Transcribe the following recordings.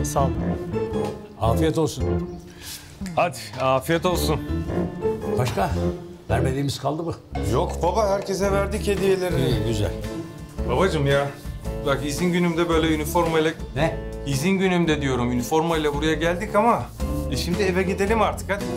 Sağ ol. Afiyet olsun. Hadi afiyet olsun. Başka? Vermediğimiz kaldı mı? Yok baba, herkese verdik hediyelerini. İyi, güzel. Babacığım ya, bak izin günümde böyle üniformayla... Ne? İzin günümde diyorum, üniformayla buraya geldik ama... şimdi eve gidelim artık hadi.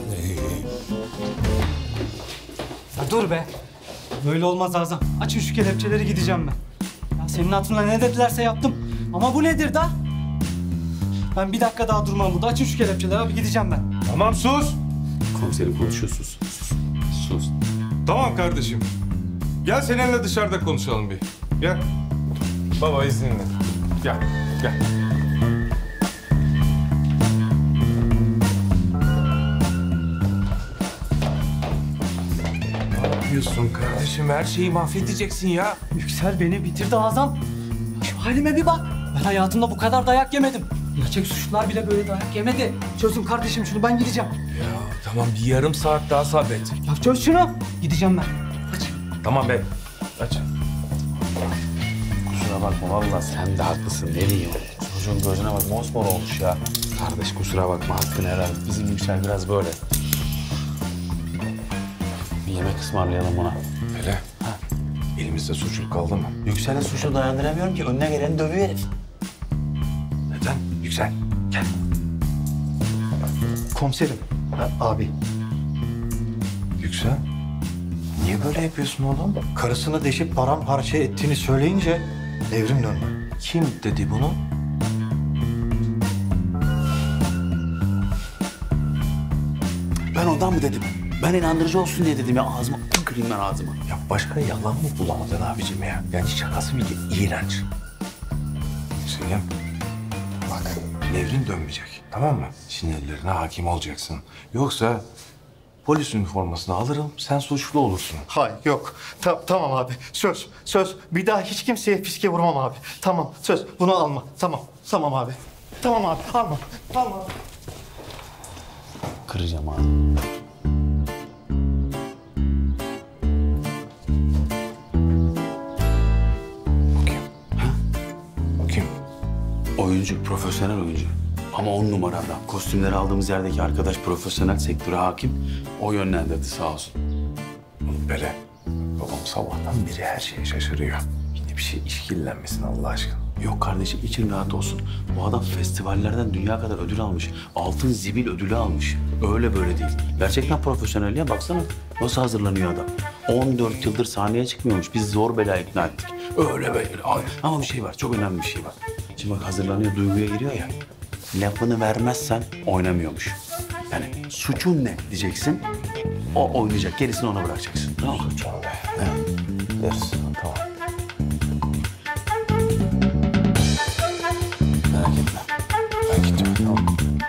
Ya dur be. Böyle olmaz Azam. Açın şu kelepçeleri, gideceğim ben. Ya senin hatırına ne dedilerse yaptım. Ama bu nedir da? Ben bir dakika daha durmam burada. Açın şu kelepçeleri abi, gideceğim ben. Tamam sus. Komiserim konuşuyorsunuz. Sus. Tamam kardeşim. Gel seninle dışarıda konuşalım bir. Gel. Baba izninle. Gel, gel. Ne yapıyorsun kardeşim? Her şeyi mahvedeceksin ya. Yüksel beni bitirdi Azam. Şu halime bir bak. Ben hayatımda bu kadar dayak yemedim. Gerçek suçlular bile böyle dayak yemedi. Çözün kardeşim şunu, ben gideceğim. Ya tamam, bir yarım saat daha sabret. Ya çöz şunu. Gideceğim ben. Aç. Tamam be. Aç. Kusura bakma vallahi sen de haklısın. Ne diyeyim? Çocuğun gözüne bak, mosmor olmuş ya. Kardeş kusura bakma, hakkını helal et. Bizim Yüksel biraz böyle. Bir yemek ısmarlayalım ona. Hele. Elimizde suçluk kaldı mı? Yüksel'e suçu dayandıramıyorum ki. Önüne geleni dövüyor herif. Neden? Yüksel. Gel. Komiserim. Abi. Yüksel. Niye böyle yapıyorsun oğlum? Karısını deşip paramparça ettiğini söyleyince devrim döndü. Kim dedi bunu? Ben ondan mı dedim? Ben inandırıcı olsun diye dedim ya. Ağzıma kırayım ben ağzıma. Ya başka yalan mı bulamadın abicim ya? Yani şakası bile iğrenç. Selim, bak devrin dönmeyecek, tamam mı? Sinirlerine hakim olacaksın. Yoksa polis üniformasını alırım, sen suçlu olursun. Hayır yok. Tamam abi. Söz. Bir daha hiç kimseye fiske vurmam abi. Tamam söz. Bunu alma. Tamam abi. Tamam abi. Alma. Abi. Kıracağım abi. O kim? Oyuncu, profesyonel oyuncu. Ama 10 numarada. Kostümleri aldığımız yerdeki arkadaş profesyonel, sektöre hakim. O yönlendirdi sağ olsun. Böyle. Babam sabahtan beri her şeye şaşırıyor. Yine bir şey işkillenmesin Allah aşkına. Yok kardeşim, için rahat olsun. Bu adam festivallerden dünya kadar ödül almış. Altın Zibil ödülü almış. Öyle böyle değil. Gerçekten profesyonel ya, baksana. Nasıl hazırlanıyor adam. 14 yıldır sahneye çıkmıyormuş. Biz zor bela ikna ettik. Öyle böyle. Ama bir şey var, çok önemli bir şey var. Şimdi bak hazırlanıyor, duyguya giriyor ya. Lafını vermezsen oynamıyormuş. Yani suçun ne diyeceksin, o oynayacak. Gerisini ona bırakacaksın. Tamam mı? Evet. Deriz. Tamam. Merak etme. Ben gittim. Tamam.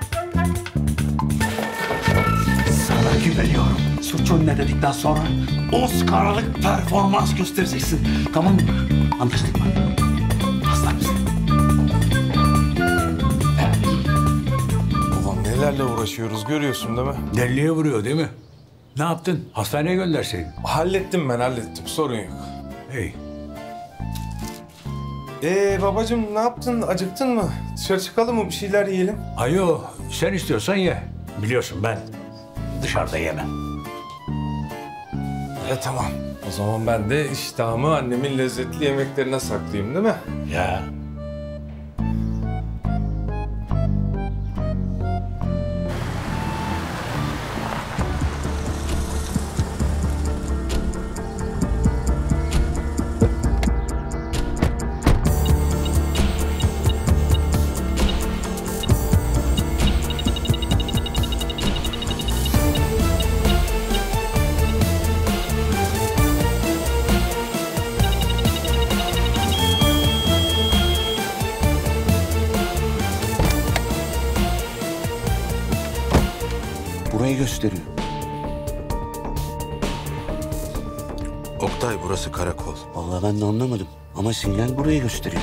Sana güveniyorum. Suçun ne dedikten sonra Oscar'lık performans göstereceksin. Tamam mı? Anlaştık mı? Aslan bize. Babam nelerle uğraşıyoruz görüyorsun değil mi? Deliye vuruyor değil mi? Ne yaptın? Hastaneye gönderseydin. Hallettim. Sorun yok. Hey, Babacığım ne yaptın? Acıktın mı? Dışarı çıkalım mı? Bir şeyler yiyelim. ayo sen istiyorsan ye. Biliyorsun ben dışarıda yemem. Tamam. O zaman ben de iştahımı annemin lezzetli yemeklerine saklayayım değil mi? Ya. Burayı gösteriyor. Oktay, burası karakol. Vallahi ben de anlamadım. Ama sinyal burayı gösteriyor.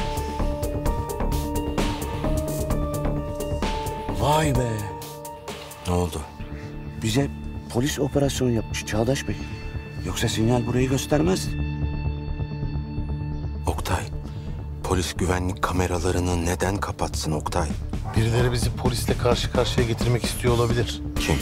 Vay be. Ne oldu? Bize polis operasyonu yapmış Çağdaş Bey. Yoksa sinyal burayı göstermez. Oktay, polis güvenlik kameralarını neden kapatsın Oktay? Birileri bizi polisle karşı karşıya getirmek istiyor olabilir. Kim?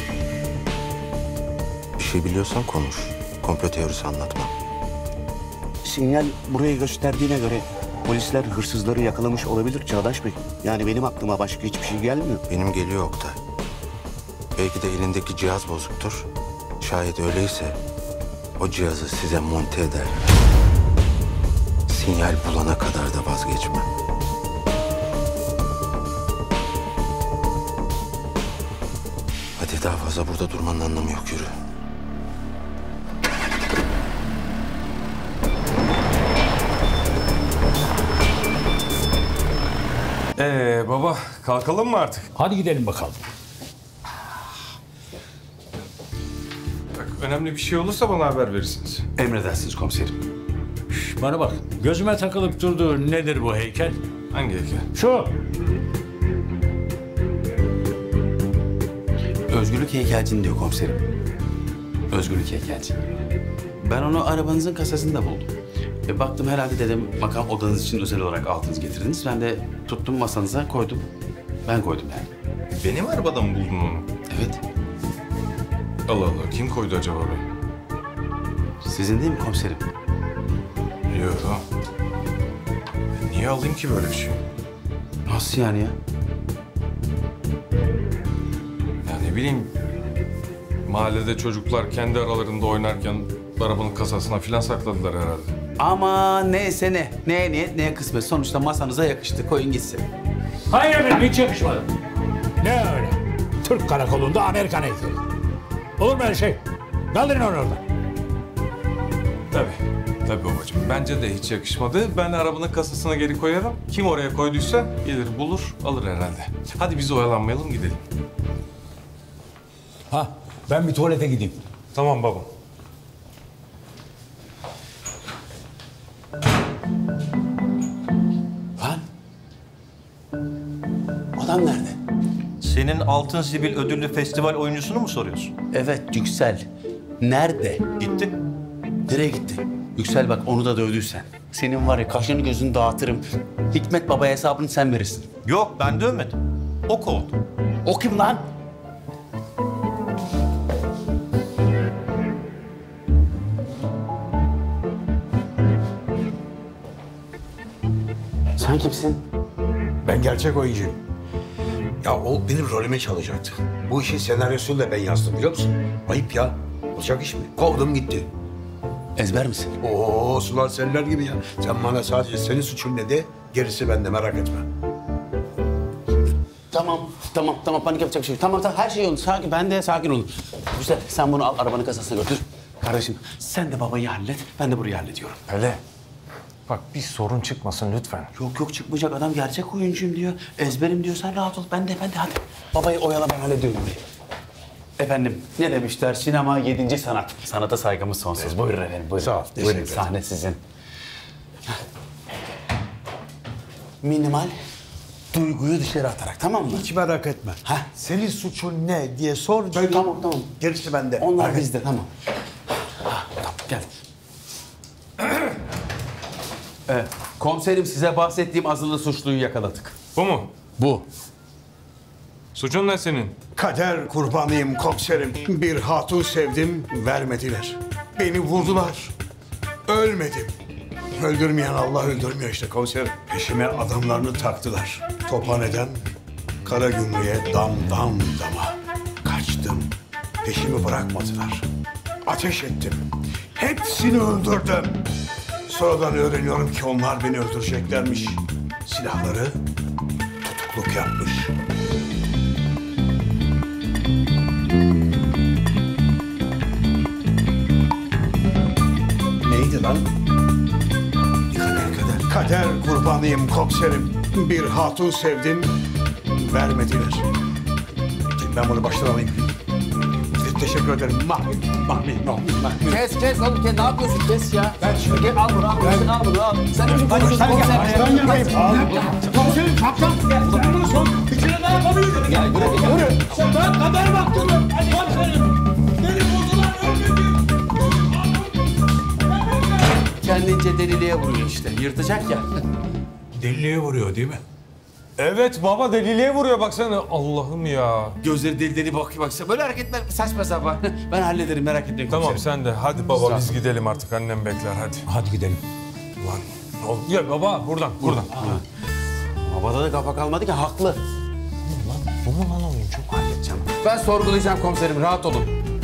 Bir şey biliyorsan konuş. Komplo teorisi anlatma. Sinyal burayı gösterdiğine göre polisler hırsızları yakalamış olabilir Çağdaş Bey. Yani benim aklıma başka hiçbir şey gelmiyor. Benim geliyor Oktay. Belki de elindeki cihaz bozuktur. Şayet öyleyse o cihazı size monte eder. Sinyal bulana kadar da vazgeçmem. Hadi daha fazla burada durmanın anlamı yok, yürü. Baba kalkalım mı artık? Hadi gidelim bakalım. Bak, önemli bir şey olursa bana haber verirsiniz. Emredersiniz komiserim. Bana bak, gözüme takılıp durdu. Nedir bu heykel? Hangi heykel? Şu. Özgürlük heykelcini diyor komiserim. Özgürlük heykelci. Ben onu arabanızın kasasında buldum. Baktım herhalde dedim makam odanız için özel olarak aldınız getirdiniz. Ben de tuttum masanıza koydum. Ben koydum yani. Benim arabada mı buldun onu? Evet. Allah Allah, kim koydu acaba oraya? Sizin değil mi komiserim? Yok. Niye alayım ki böyle bir şey? Nasıl yani ya? Ya ne bileyim, mahallede çocuklar kendi aralarında oynarken arabanın kasasına filan sakladılar herhalde. Ama neyse ne. Neye niyet neye kısmet. Sonuçta masanıza yakıştı. Koyun gitsin. Hayır efendim, hiç yakışmadı. Ne öyle? Türk karakolunda Amerikan heykeli. Olur mu öyle şey? Kaldırın onu oradan. Tabii babacığım. Bence de hiç yakışmadı. Ben arabanın kasasına geri koyarım. Kim oraya koyduysa gelir bulur, alır herhalde. Hadi biz oyalanmayalım, gidelim. Ha, ben bir tuvalete gideyim. Tamam babam. Lan. Adam nerede? Senin Altın Zibil ödüllü festival oyuncusunu mu soruyorsun? Evet Yüksel. Nerede? Gitti. Nereye gitti? Yüksel bak onu da dövdüysen. Senin var ya kaşını gözünü dağıtırım. Hikmet Baba'ya hesabını sen verirsin. Yok, ben dövmedim. O kovdu. O kim lan? Sen kimsin? Ben gerçek oyuncuyum. Ya o benim rolüme çalacaktı. Bu işin senaryosunu da ben yazdım, biliyor musun? Ayıp ya. Olacak iş mi? Kovdum gitti. Ezber misin? Oo, sular seller gibi ya. Sen bana sadece senin suçun ne de, gerisi bende, merak etme. Tamam panik yapacak bir şey yok. Tamam her şey yolunda. Sakin, ben de sakin olun. Güzel sen bunu al arabanın kasasına götür. Kardeşim sen de babayı hallet. Ben de burayı hallediyorum. Öyle. Bak bir sorun çıkmasın lütfen. Yok çıkmayacak adam gerçek oyuncuyum diyor. Ezberim diyor sen rahat ol. Ben de hadi. Babayı oyala ben hallediyorum burayı. Efendim ne demişler? Sinema 7. sanat. Sanata saygımız sonsuz. Buyurun efendim buyurun. Sağ ol, teşekkür Buyurun ederim. sahne sizin. Minimal duyguyu dışarı atarak tamam mı? Hiç merak etme. Ha? Senin suçun ne diye sor. Tamam. Gerisi bende. Onlar Merak bizde tamam. Tamam gel. Komiserim size bahsettiğim azılı suçluyu yakaladık. Bu mu? Bu. Suçun ne senin? Kader kurbanıyım komiserim. Bir hatun sevdim, vermediler. Beni vurdular. Ölmedim. Öldürmeyen Allah öldürmüyor işte komiserim. Peşime adamlarını taktılar. Tophaneden Karagümrük'e dam dama. Kaçtım. Peşimi bırakmadılar. Ateş ettim. Hepsini öldürdüm. Sonradan öğreniyorum ki onlar beni öldüreceklermiş. Silahları tutukluk yapmış. Neydi lan? Kader kurbanıyım komiserim. Bir hatun sevdim, vermediler. Ben bunu baştan alayım. Teşekkür ederim. Mahmi. Kes oğlum ne yapıyorsun kes ya. Ben şunu gel al bunu al bunu al. Sen bir konuşuyorsun Komiserim kaptan. Bundan sonra bir kere daha yapamıyorum. Gel yürü. Ben kader baktım. Komiserim. Beni vurdular ölmedim. Kendince deliliğe vuruyor işte. Yırtacak ya. Deliliğe vuruyor değil mi? Evet baba deliliğe vuruyor baksana. Allah'ım ya. Gözleri deli deli bakıyor baksana. Böyle hareketler saçma sapan. Ben hallederim merak etmeyin Tamam komiserim. sen de. Hadi baba biz gidelim artık. Annem bekler hadi. Hadi gidelim. Ulan oğlum. Ya baba buradan. Babada da kafa kalmadı ki haklı. Bu mu lan oyuncu? Halledeceğim. Ben sorgulayacağım komiserim rahat olun.